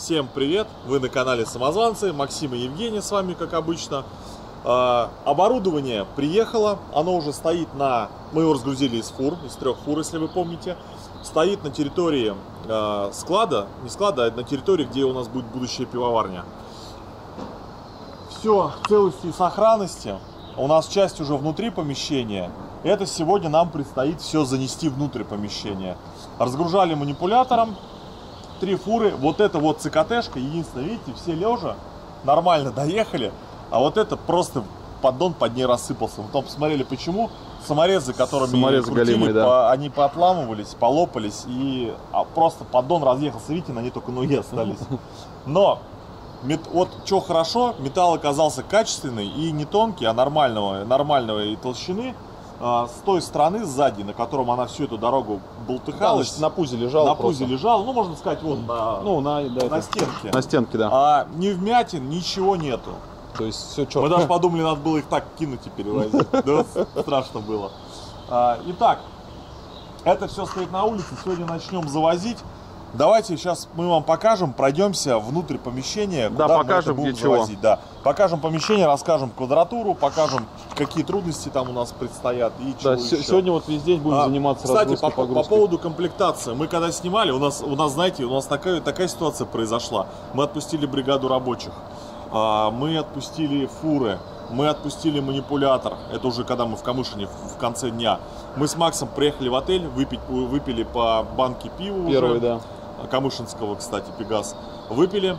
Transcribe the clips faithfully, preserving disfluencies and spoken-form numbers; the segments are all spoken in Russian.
Всем привет! Вы на канале Самозванцы, Максим и Евгений с вами, как обычно. Э, оборудование приехало, оно уже стоит на... Мы его разгрузили из фур, из трех фур, если вы помните. Стоит на территории э, склада, не склада, а на территории, где у нас будет будущая пивоварня. Все в целости и сохранности. У нас часть уже внутри помещения. Это сегодня нам предстоит все занести внутрь помещения. Разгружали манипулятором. Три фуры. Вот это вот ЦКТшка. Единственное, видите, все лежа нормально доехали. А вот это просто поддон под ней рассыпался. Вы там посмотрели, почему? Саморезы, которыми Саморезы крутили, голимые, да. по, они поотламывались, полопались. И а, просто поддон разъехался. Видите, на ней только ноги остались. Но вот что хорошо, металл оказался качественный и не тонкий, а нормального, нормального и толщины. А, с той стороны, сзади, на котором она всю эту дорогу болтыхалась. Да, на пузе лежал. На просто. пузе лежал, ну можно сказать, вот на, ну, на, да, на это, стенке. На стенке, да. А ни вмятин, ничего нету. То есть все четко. Мы даже подумали, надо было их так кинуть и перевозить. Да, страшно было. Итак, это все стоит на улице. Сегодня начнем завозить. Давайте сейчас мы вам покажем, пройдемся внутрь помещения. Да, куда покажем, мы это будем где завозить. Да. Покажем помещение, расскажем квадратуру, покажем, какие трудности там у нас предстоят. И да, чего еще. Сегодня вот весь день будем а, заниматься кстати, разгрузкой, по, по поводу комплектации. Мы когда снимали, у нас, у нас знаете, у нас такая, такая ситуация произошла. Мы отпустили бригаду рабочих, мы отпустили фуры, мы отпустили манипулятор. Это уже когда мы в Камышине в конце дня. Мы с Максом приехали в отель, выпить, выпили по банке пива. Первый, уже. Да. Камышинского, кстати, Пегас. Выпили.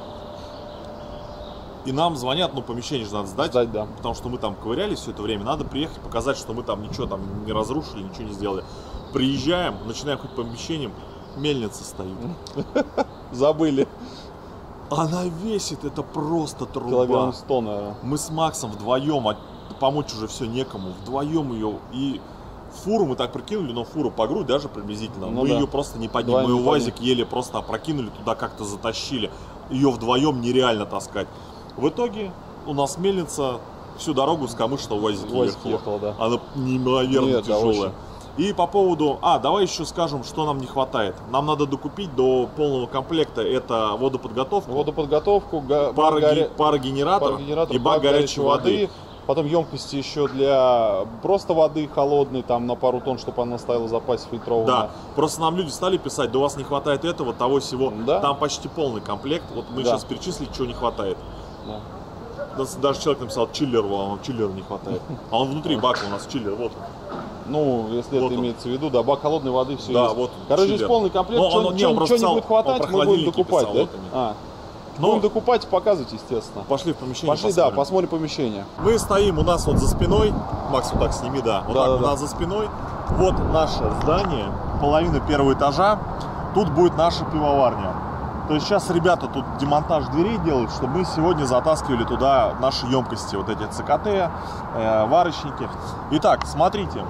И нам звонят, ну, помещение же надо сдать. Сдать, да. Потому что мы там ковырялись все это время. Надо приехать, показать, что мы там ничего там не разрушили, ничего не сделали. Приезжаем, начинаем ходить по помещениям. Мельница стоит. Забыли. Она весит, это просто труба. Килограмм сто, наверное. Мы с Максом вдвоем, а помочь уже все некому. Вдвоем ее и... Фуру мы так прокинули, но фуру по грудь даже приблизительно. Ну, мы да. ее просто не поднимем. Мы УАЗик еле просто опрокинули, туда как-то затащили. Ее вдвоем нереально таскать. В итоге у нас мельница всю дорогу с Камышина УАЗик ехала. ехала да. Она неимоверно Нет, тяжелая. Да, и по поводу... А, давай еще скажем, что нам не хватает. Нам надо докупить до полного комплекта. Это водоподготовку. Водоподготовку, парогенератор, гаря... парогенератор, парогенератор и бак горячей воды. воды. Потом емкости еще для просто воды холодной, там на пару тонн, чтобы она стояла в запасе фильтрованная. Да, просто нам люди стали писать, да у вас не хватает этого, того, всего. Да. Там почти полный комплект. Вот мы да. сейчас перечислили, чего не хватает. Да. Даже человек написал чиллер, а чиллера не хватает. А он внутри бака у нас чиллер, вот он. Ну, если вот это он. имеется в виду, да, бак холодной воды, все да, есть. Вот Короче, здесь полный комплект, что не, не будет хватать, мы будем докупать, писал, да? Вот а. Но... Будем докупать и показывать, естественно. Пошли в помещение. Пошли, посмотрим. да, посмотрим помещение. Мы стоим, у нас вот за спиной. Макс, вот так сними, да. Вот да, так да, у нас да. за спиной. Вот наше здание, половина первого этажа. Тут будет наша пивоварня. То есть сейчас ребята тут демонтаж дверей делают, чтобы мы сегодня затаскивали туда наши емкости. Вот эти ЦКТ, э, варочники. Итак, смотрите.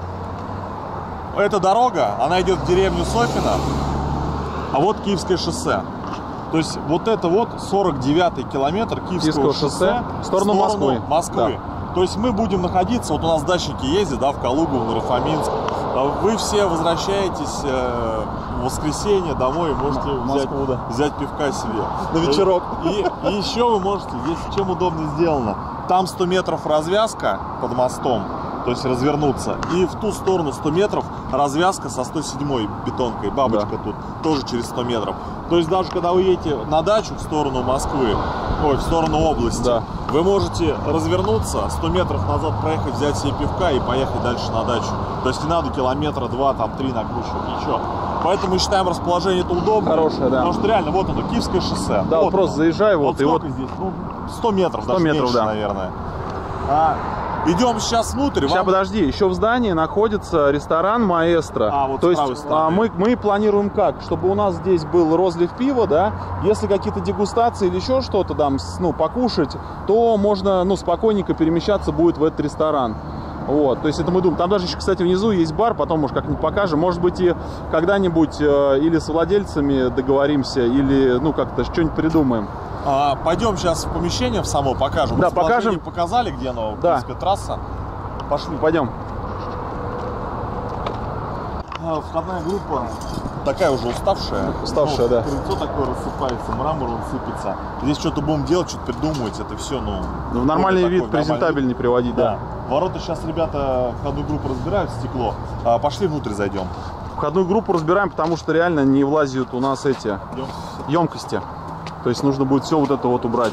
Эта дорога, она идет в деревню Софино. А вот Киевское шоссе. То есть вот это вот сорок девятый километр Киевского, Киевского шоссе в сторону, в сторону Москвы. Москвы. Да. То есть мы будем находиться, вот у нас дачники ездят, да, в Калугу, в Нарафаминск. Вы все возвращаетесь э, в воскресенье домой и можете взять, Москву, да. взять пивка себе. На вечерок. И, и еще вы можете, здесь чем удобно сделано. Там сто метров развязка под мостом. То есть развернуться. И в ту сторону сто метров развязка со сто седьмой бетонкой. Бабочка да. тут тоже через сто метров. То есть даже когда вы едете на дачу в сторону Москвы, ой, в сторону области, да. вы можете развернуться, сто метров назад проехать, взять себе пивка и поехать дальше на дачу. То есть не надо километра два, там три накручивать, ничего. Поэтому мы считаем расположение это удобно. Хорошее, да. Потому что реально вот оно, Киевское шоссе. Да, вот просто оно. заезжай вот. Вот и сколько вот здесь? Ну, сто метров, сто даже метров, меньше, да. наверное. А, идем сейчас внутрь. Сейчас, вам... подожди, еще в здании находится ресторан Маэстро. А, вот То есть а, мы, мы планируем как? Чтобы у нас здесь был розлив пива, да? Если какие-то дегустации или еще что-то там, ну, покушать, то можно, ну, спокойненько перемещаться будет в этот ресторан. Вот, то есть это мы думаем. Там даже еще, кстати, внизу есть бар, потом, может, как-нибудь покажем. Может быть, и когда-нибудь э, или с владельцами договоримся, или, ну, как-то что-нибудь придумаем. А, пойдем сейчас в помещение в само покажем. Да, покажем. Показали, где оно, в да. принципе, трасса. Пошли. Пойдем. А, входная группа такая уже уставшая. Уставшая, ну, да. Крыльцо такое рассыпается, мрамор он сыпется. Здесь что-то будем делать, что-то придумывать, это все, ну... Ну, в нормальный такой, вид, презентабельный вид. приводить, да. да. Ворота сейчас ребята входную группу разбирают, стекло. А, пошли внутрь зайдем. Входную группу разбираем, потому что реально не влазят у нас эти Емкости. емкости. То есть нужно будет все вот это вот убрать.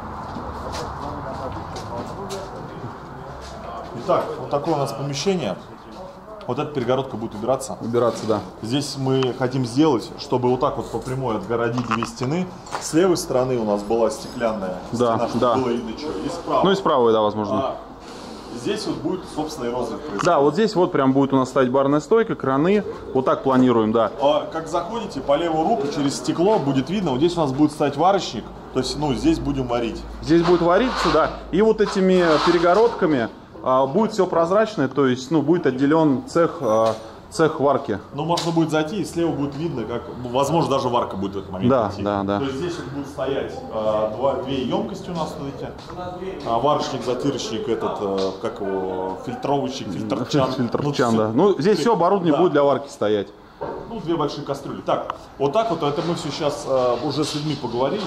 Итак, вот такое у нас помещение. Вот эта перегородка будет убираться. Убираться, да. Здесь мы хотим сделать, чтобы вот так вот по прямой отгородить две стены. С левой стороны у нас была стеклянная Да, стена, чтобы да. было видно, что. И справа. Ну и справа, да, возможно. А здесь вот будет собственный розлив происходить. Да, вот здесь вот прям будет у нас стоять барная стойка, краны. Вот так планируем, да. А как заходите, по левую руку через стекло будет видно, вот здесь у нас будет стоять варочник. То есть, ну, здесь будем варить. Здесь будет вариться, да. И вот этими перегородками а, будет все прозрачное, то есть, ну, будет отделен цех, а, цех варки. Ну, можно будет зайти, и слева будет видно, как, возможно, даже варка будет в этот момент Да, идти. да, да. То есть здесь вот будет стоять а, два, две емкости у нас, смотрите. А, варочник, затирочник, этот, а, как его, фильтровочник, фильтрчан. Фильтрчан, да. Ну, здесь все оборудование да. будет для варки стоять. Ну, две большие кастрюли. Так, вот так вот, это мы все сейчас а, уже с людьми поговорили.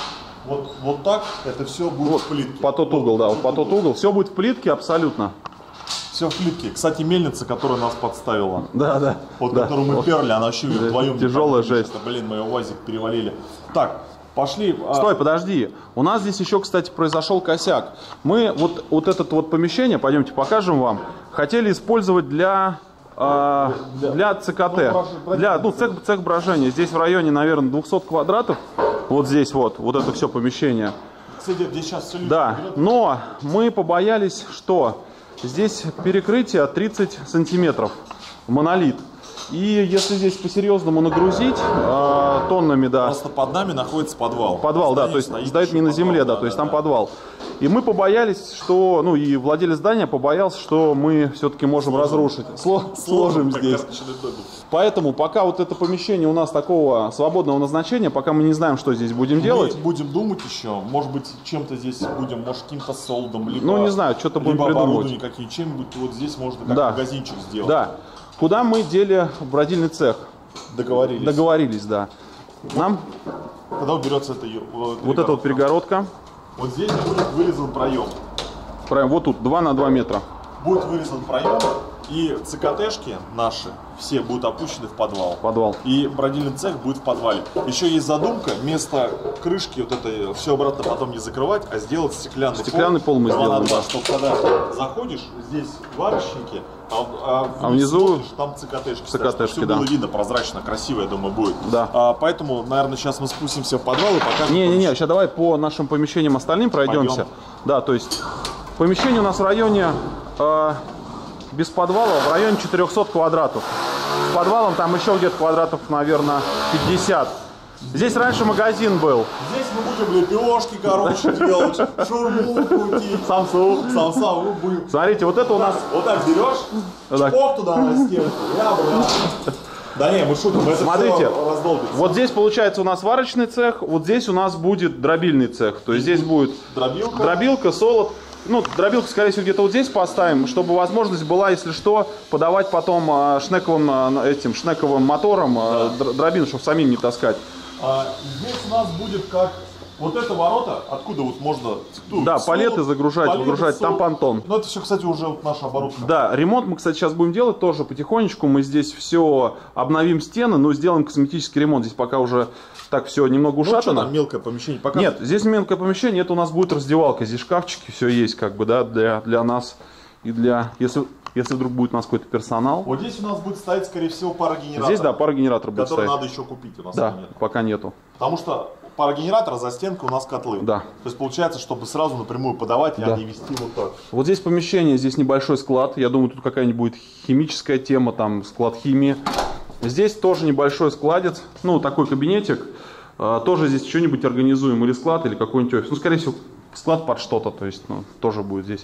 Вот, вот так это все будет Вот, в плитке. по тот угол, да, вот по тот угол. Все будет в плитке абсолютно. Все в плитке. Кстати, мельница, которая нас подставила. Да, да. Вот да. которую мы Вот. перли, она вообще вдвоем. Тяжелая жесть. Это, блин, мы УАЗик перевалили. Так, пошли. Стой, подожди. У нас здесь еще, кстати, произошел косяк. Мы вот, вот это вот помещение, пойдемте покажем вам, хотели использовать для... э, для ЦКТ. Ну, Для, ну, цех, цех брожения. Здесь в районе, наверное, двухсот квадратов. Вот здесь вот, вот это все помещение. Кстати, здесь сейчас все люди Да, берут. но мы побоялись, что здесь перекрытие тридцать сантиметров, монолит. И если здесь по-серьезному нагрузить э, тоннами, да, Просто под нами находится подвал. подвал, да, Здание то есть стоит стоит еще не на подвал, земле, да, то есть там подвал. И мы побоялись, что, ну и владелец здания побоялся, что мы все-таки можем разрушить. Сло- Сложим как здесь. карточный домик. Поэтому пока вот это помещение у нас такого свободного назначения, пока мы не знаем, что здесь будем делать. Мы будем думать еще, может быть, чем-то здесь будем, может, каким-то солдом, либо, Ну, не знаю, что-то будем либо придумывать. оборудование какие, чем-нибудь вот здесь можно как Да. магазинчик сделать. Да. Куда мы дели бродильный цех? Договорились. Договорились, да. Нам Когда уберется эта ё- вот, вот эта вот перегородка. Вот здесь будет вырезан проем. Прям вот тут, два на два метра. Будет вырезан проем, и ЦКТшки наши все будут опущены в подвал. Подвал. И бродильный цех будет в подвале. Еще есть задумка, вместо крышки вот это все обратно потом не закрывать, а сделать стеклянный, Стеклянный пол мы два сделаем, на два, да. чтобы когда заходишь, здесь варочники, а, а, А внизу смотришь, там ЦКТшки. стоят, чтобы ЦКТшки, все да. было видно, прозрачно, красиво, я думаю, будет. Да. А, поэтому, наверное, сейчас мы спустимся в подвал и покажем. Не-не-не, сейчас давай по нашим помещениям остальным пройдемся. Пойдем. Да, то есть помещение у нас в районе, э, без подвала, в районе четырехсот квадратов. С подвалом там еще где-то квадратов, наверное, пятьдесят. Здесь раньше магазин был. Здесь мы будем лепешки, короче, делать, шаурму крутить, Самсу. самсу будем. Смотрите, вот это у нас... Вот так берешь, Вот так. чпок туда на стенку, я, бля. Да не, мы шутим, это Смотрите, все раздолбится. Вот здесь получается у нас варочный цех, вот здесь у нас будет дробильный цех. То есть здесь будет Дробилка. дробилка, солод. Ну, дробилку, скорее всего, где-то вот здесь поставим, чтобы возможность была, если что, подавать потом э, шнековым, э, этим шнековым мотором э, др- дробину, чтобы самим не таскать. А, здесь у нас будет как вот это ворота, откуда вот можно... Ну, Да, солод, палеты загружать, палеты, выгружать, там солод. понтон. Ну это все, кстати, уже вот наша оборудка. Да, ремонт мы, кстати, сейчас будем делать тоже потихонечку. Мы здесь все обновим стены, но сделаем косметический ремонт. Здесь пока уже так все немного Ну, что ушатано. там мелкое помещение? Пока... Нет, здесь мелкое помещение, это у нас будет раздевалка. Здесь шкафчики, все есть, как бы, да, для, для нас и для... Если, если вдруг будет у нас какой-то персонал. Вот здесь у нас будет стоять, скорее всего, парогенератор. Здесь, да, парогенератор будет который стоять. надо еще купить, у нас Да, его нет. пока нету. Потому что парогенератор, за стенкой у нас котлы. Да. То есть получается, чтобы сразу напрямую подавать, Да. а не вести вот так. Вот здесь помещение, здесь небольшой склад. Я думаю, тут какая-нибудь будет химическая тема, там склад химии. Здесь тоже небольшой складец, ну, такой кабинетик. А, тоже здесь что-нибудь организуем, или склад, или какой-нибудь офис. Ну, скорее всего, склад под что-то, то есть, ну, тоже будет здесь.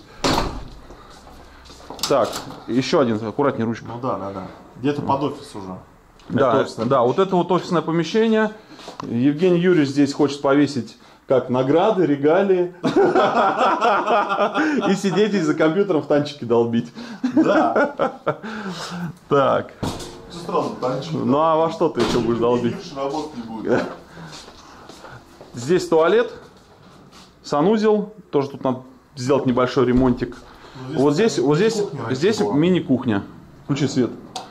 Так, еще один, аккуратнее ручка. Ну да, да, да. Где-то под офис уже. Да, Это офисное да, вот это вот офисное помещение. Евгений Юрьевич здесь хочет повесить как награды, регалии. И сидеть здесь за компьютером в танчики долбить. Да. Так. сразу танчик. Ну а во что ты еще будешь долбить? Работать не будет. Здесь туалет, санузел, тоже тут надо сделать небольшой ремонтик. Ну, вот здесь, вот здесь, здесь мини-кухня. Включи свет.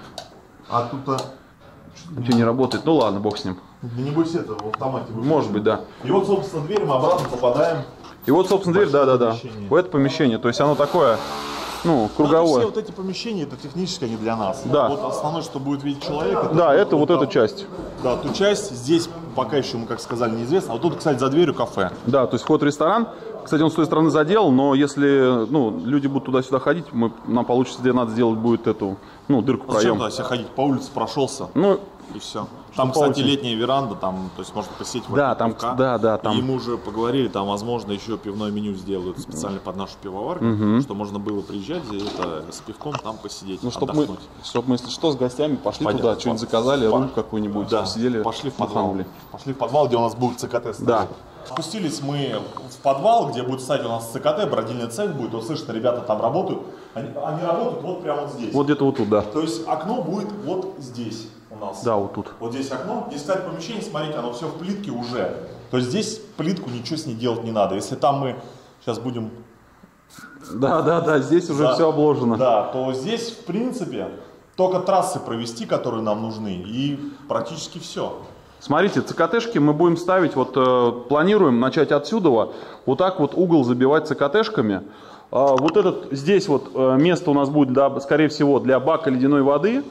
А тут а... У тебя не работает. Ну ладно, бог с ним. Да не бойся, это в автомате. Может быть, да. И вот, собственно, дверь, мы обратно попадаем. И вот, собственно, дверь, да-да-да. В это помещение. То есть оно такое, ну, круговое. Ну, все вот эти помещения, это технически не для нас. Да. Вот основное, что будет видеть человек. Это да, вот, это вот, вот эта там. часть. Да, ту часть. Здесь пока еще, мы, как сказали, неизвестно. А вот тут, кстати, за дверью кафе. Да, то есть вход в ресторан. Кстати, он с той стороны задел, но если, ну, люди будут туда-сюда ходить, мы, нам получится, где надо сделать будет эту, ну, дырку, проем. Зачем туда все ходить? По улице прошелся. Ну, и все. Там, кстати, получится. Летняя веранда, там, то есть можно посетить. Да, там, да, да, там. И мы уже поговорили, там, возможно, еще пивное меню сделают специально под нашу пивоварню, угу. что можно было приезжать это, с пивком там посидеть, ну, чтобы мы, чтобы мы, если что, с гостями пошли Пойдем, туда, что-нибудь заказали, рыбу какую-нибудь, да. сидели, пошли в подвал. Пошли в подвал, где у нас будет ЦКТ. Да. Спустились мы в подвал, где будет стоять у нас ЦКТ, бродильный цех будет. Вот слышно, ребята там работают. Они, они работают вот прямо вот здесь. Вот где-то вот тут, да. То есть окно будет вот здесь у нас. Да, вот тут. Вот здесь окно. Здесь, кстати, помещение, смотрите, оно все в плитке уже. То есть здесь плитку ничего с ней делать не надо. Если там мы сейчас будем... Да, да, да, здесь уже да, все обложено. Да, то здесь, в принципе, только трассы провести, которые нам нужны, и практически все. Смотрите, ЦКТшки мы будем ставить, вот э, планируем начать отсюда, вот так вот угол забивать ЦКТшками. Э, вот этот, здесь вот э, место у нас будет, да, скорее всего, для бака ледяной воды.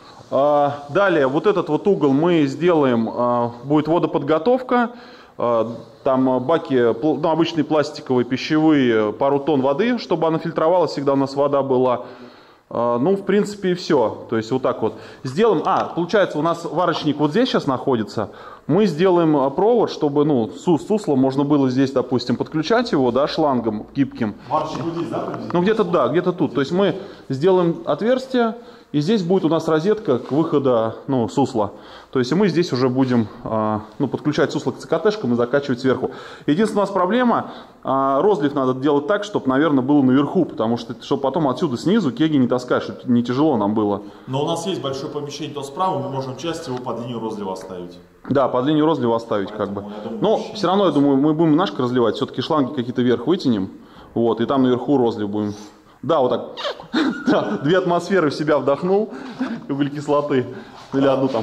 Э, далее, вот этот вот угол мы сделаем, э, будет водоподготовка. Э, там баки, ну, обычные пластиковые, пищевые, пару тонн воды, чтобы она фильтровалась, всегда у нас вода была. Ну, в принципе, и все. То есть вот так вот. Сделаем... А, получается, у нас варочник вот здесь сейчас находится. Мы сделаем провод, чтобы, ну, сусло можно было здесь, допустим, подключать его, да, шлангом гибким. Варочник вот здесь, да? Ну, где-то, да, где-то тут. То есть мы сделаем отверстие, и здесь будет у нас розетка к выходу, ну, сусла. То есть мы здесь уже будем, а, ну, подключать сусло к ЦКТшкам и закачивать сверху. Единственная у нас проблема, а, розлив надо делать так, чтобы, наверное, было наверху, потому что, чтобы потом отсюда снизу кеги не таскать, чтобы не тяжело нам было. Но у нас есть большое помещение, то справа, мы можем часть его под линию розлива оставить. Да, под линию розлива оставить. Поэтому, как бы. Думаю, но все равно, я думаю, мы будем немножко разливать, все-таки шланги какие-то вверх вытянем, вот, и там наверху розлив будем. Да, вот так. Да, две атмосферы в себя вдохнул, углекислоты. Или одну там.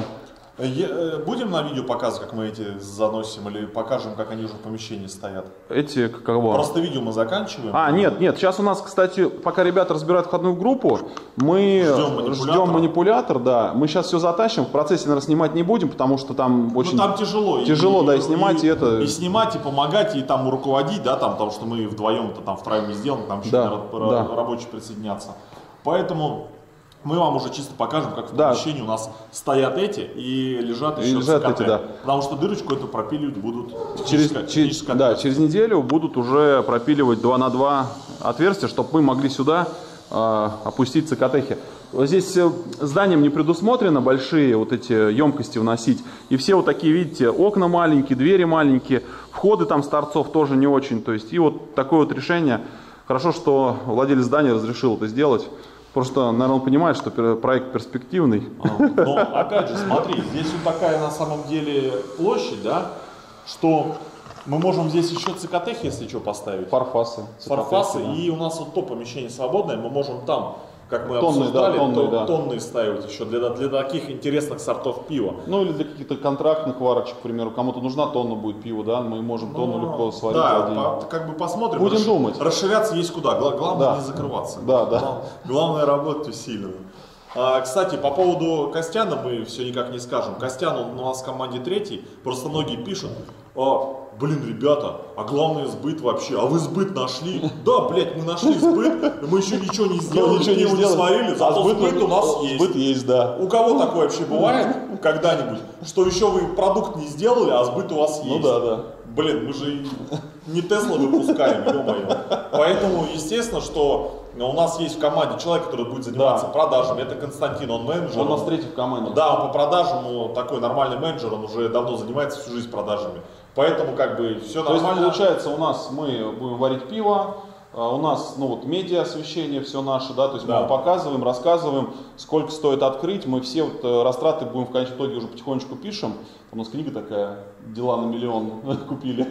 Будем на видео показывать, как мы эти заносим, или покажем, как они уже в помещении стоят? Эти, кого? Просто видео мы заканчиваем. А, нет, нет, сейчас у нас, кстати, пока ребята разбирают входную группу, мы ждем манипулятор, ждем манипулятор, да. Мы сейчас все затащим, в процессе, наверное, снимать не будем, потому что там очень... Ну, там тяжело. Тяжело, и, да, и снимать, и, и это... И снимать, и помогать, и там руководить, да, там, потому что мы вдвоем-то там втроем не сделаем, там еще, да, наверное, да. рабочие присоединятся. Поэтому... Мы вам уже чисто покажем, как в помещении да. у нас стоят эти и лежат еще и лежат ЦКТ. Эти, да. Потому что дырочку эту пропиливать будут через, через, да, через неделю будут уже пропиливать два на два отверстия, чтобы мы могли сюда э, опустить ЦКТхи. Здесь зданием не предусмотрено большие вот эти емкости вносить. И все вот такие, видите, окна маленькие, двери маленькие, входы там с торцов тоже не очень. То есть и вот такое вот решение. Хорошо, что владелец здания разрешил это сделать. Просто, наверное, он понимает, что проект перспективный. Но, опять же, смотри, здесь вот такая на самом деле площадь, да, что мы можем здесь еще ЦКТХ, если что, поставить. Фарфасы. Фарфасы, да. И у нас вот то помещение свободное, мы можем там, как мы тонны, обсуждали, да, тонны, то, да. тонны ставить еще для, для таких интересных сортов пива. Ну или для каких-то контрактных варочек, к примеру, кому-то нужна тонна будет пива, да, мы можем тонну ну, легко сварить. Да, по, как бы посмотрим. Будем расш... думать. Расширяться есть куда, главное да. не закрываться. Да, да. Главное работать усиленно. А, кстати, по поводу Костяна мы все никак не скажем. Костян он у нас в команде третий, просто многие пишут, а, блин, ребята, а главное сбыт вообще, а вы сбыт нашли? Да, блядь, мы нашли сбыт, мы еще ничего не сделали, ничего не, не сварили, зато сбыт, сбыт у нас есть. Сбыт есть, да. У кого такое вообще бывает когда-нибудь, что еще вы продукт не сделали, а сбыт у вас есть? Ну да, да. Блин, мы же не Тесла выпускаем, ё-моё. Поэтому, естественно, что у нас есть в команде человек, который будет заниматься да. продажами. Это Константин, он менеджер. Он у нас третий в команде. Да, он по продажам, он такой нормальный менеджер, он уже давно занимается всю жизнь продажами. Поэтому как бы все То нормально. есть, получается, у нас мы будем варить пиво, У нас, ну вот, медиа освещение все наше, да, то есть Да. мы показываем, рассказываем, сколько стоит открыть, мы все вот э, растраты будем в конечном итоге уже потихонечку пишем. У нас книга такая, дела на миллион купили.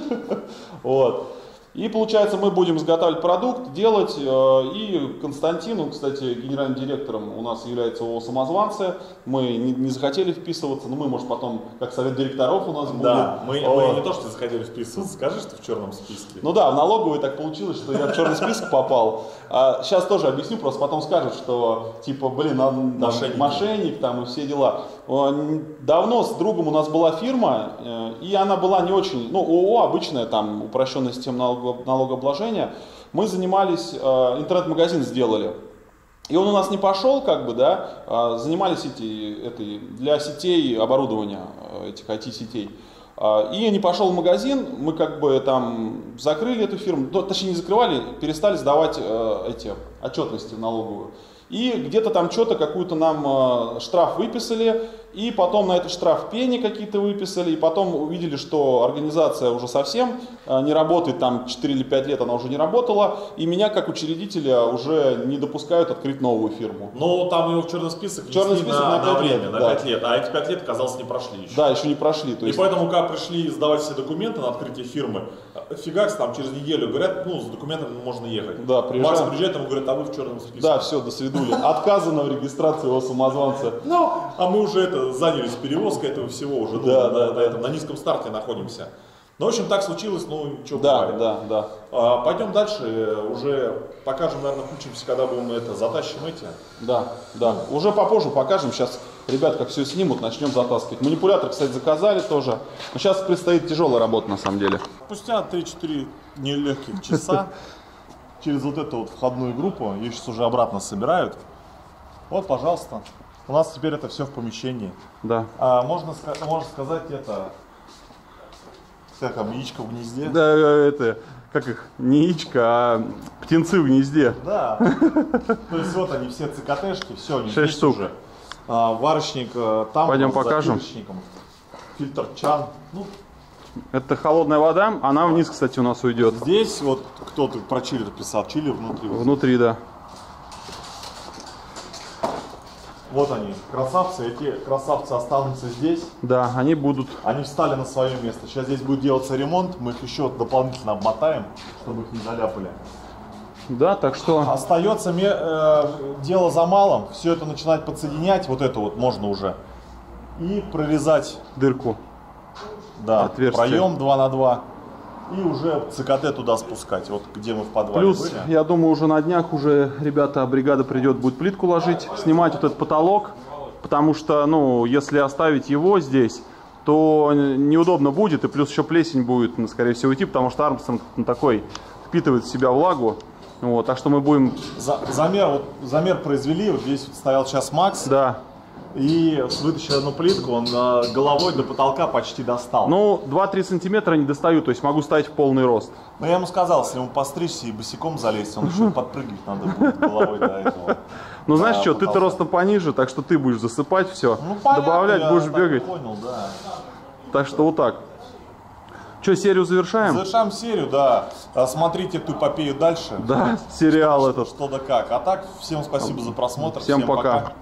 Вот. И получается, мы будем изготавливать продукт, делать, э, и Константин, кстати, генеральным директором у нас является ООО «Самозванцы». Мы не, не захотели вписываться, но мы, может, потом, как совет директоров у нас будет. Да, мы, Вот. мы не то, что захотели вписываться, скажи, что в черном списке. Ну да, в налоговой так получилось, что я в черный список попал. А сейчас тоже объясню, просто потом скажут, что типа, блин, а, там, Мошенники. мошенник там и все дела. О, давно с другом у нас была фирма, э, и она была не очень, ну ООО обычная, там упрощенная система налого- налогообложения. Мы занимались, э, интернет-магазин сделали. И он у нас не пошел, как бы, да, а занимались эти, этой, для сетей оборудования, э, этих ай ти-сетей. А, И не пошел в магазин, мы как бы там закрыли эту фирму, ну, точнее не закрывали, перестали сдавать э, эти отчетности в налоговую. И где-то там что-то, какую-то нам э, штраф выписали, и потом на этот штраф пени какие-то выписали, и потом увидели, что организация уже совсем э, не работает, там четыре или пять лет она уже не работала, и меня как учредителя уже не допускают открыть новую фирму. Но там его в черный список В черный внесли список на, на на пять время, лет, на да. пять лет, а эти пять лет, казалось, не прошли еще. Да, еще не прошли. То И есть... поэтому, когда пришли сдавать все документы на открытие фирмы, фигакс, там через неделю говорят, ну, с документами можно ехать. Да, приезжаем. Макс приезжает, ему говорят, а вы в черном списке. Да, все, до свидули. Отказано в регистрации его самозванца. Ну, а мы уже это занялись перевозкой этого всего, уже ну, Да, на, да, на да. этом, на низком старте находимся. Ну, в общем, так случилось, ну, ничего. Да, бывает. да, да. А, пойдем дальше, э, уже покажем, наверное, включимся, когда будем это, затащим эти. Да, да. Уже попозже покажем. Сейчас ребят как все снимут, начнем затаскивать. Манипулятор, кстати, заказали тоже. Но сейчас предстоит тяжелая работа на самом деле. Спустя три-четыре нелегких часа через вот эту вот входную группу, ее сейчас уже обратно собирают. Вот, пожалуйста, у нас теперь это все в помещении. Да. А можно, ска- можно сказать это, как там, яичко в гнезде? Да, это, как их, не яичко, а птенцы в гнезде. Да. То есть вот они все цикатешки, все, они Шесть здесь штук. уже. А, варочник э, там, Пойдем с покажем. запилочником. Фильтр чан. Ну, Это холодная вода, она вниз, кстати, у нас уйдет. здесь вот кто-то про чиллер писал, чиллер внутри. Вот. Внутри, да. Вот они, красавцы, эти красавцы останутся здесь. Да, они будут. Они встали на свое место. Сейчас здесь будет делаться ремонт, мы их еще дополнительно обмотаем, чтобы их не заляпали. Да, так что... Остается ме- э, дело за малым, все это начинать подсоединять, вот это вот можно уже, и прорезать, Дырку. да, Отверстие. проем два на два, и уже ЦКТ туда спускать, вот где мы в подвале Плюс, были. я думаю, уже на днях уже ребята, бригада придет, будет плитку ложить, снимать вот этот потолок, потому что, ну, если оставить его здесь, то неудобно будет, и плюс еще плесень будет, ну, скорее всего, идти, потому что Армстронг ну, такой впитывает в себя влагу. Вот, так что мы будем... За- замер, вот, замер произвели, вот здесь вот стоял сейчас Макс, Да. и вытащил одну плитку, он э, головой до потолка почти достал. Ну, два-три сантиметра не достаю, то есть могу ставить в полный рост. Но я ему сказал, если ему постричься и босиком залезть, он еще подпрыгивать надо будет головой до этого. Ну, знаешь Да, что, ты-то потолка. ростом пониже, так что ты будешь засыпать все, Ну, понятно, добавлять я будешь так бегать. Понял, да. Так что вот так. Что, серию завершаем? Завершаем серию, да. А, Смотрите эту эпопею дальше. Да, сериал Что, этот. что да как. А так, всем спасибо за просмотр. Всем пока.